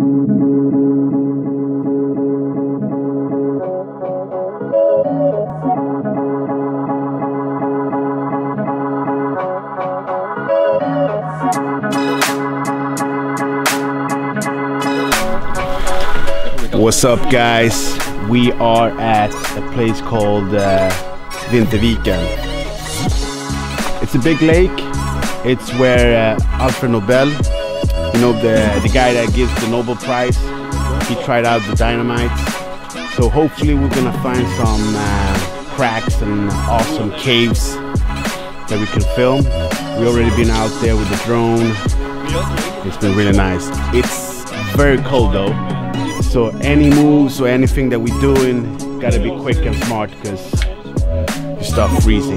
What's up, guys? We are at a place called Vinterviken. It's a big lake. It's where Alfred Nobel, you know, the guy that gives the Nobel Prize, he tried out the dynamite. So hopefully we're gonna find some cracks and awesome caves that we can film. We already been out there with the drone. It's been really nice. It's very cold though. So any moves or anything that we're doing, gotta be quick and smart because you start freezing.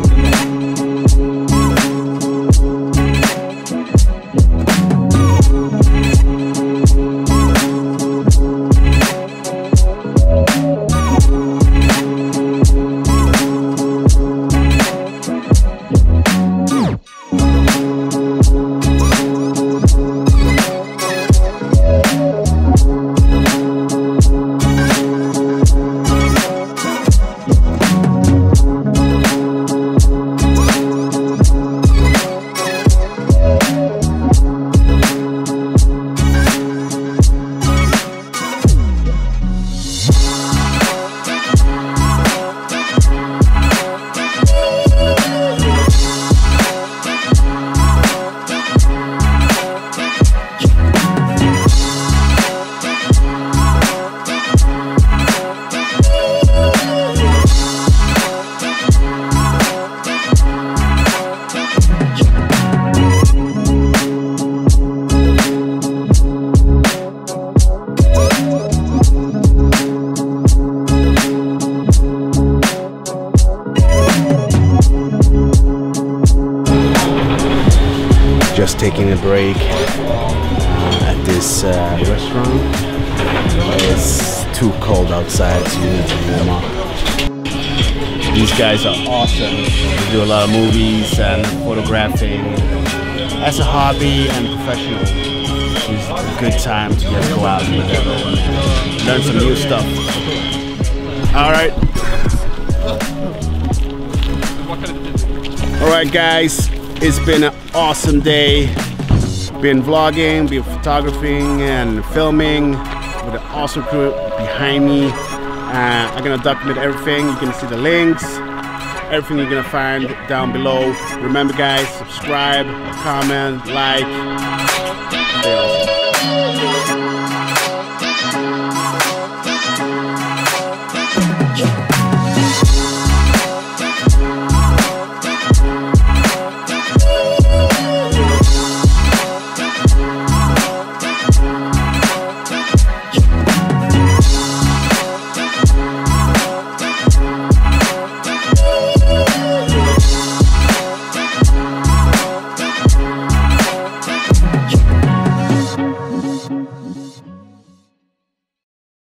Just taking a break at this restaurant. It's too cold outside, so you need to warm up. These guys are awesome. They do a lot of movies and photographing. As a hobby and professional, it's a good time to just go out and learn some new stuff. Alright. Alright guys, it's been an awesome day. Been vlogging, been photographing and filming with an awesome crew behind me. I'm gonna document everything. You can see the links, everything you're gonna find down below. Remember guys, subscribe, comment, like. Stay awesome.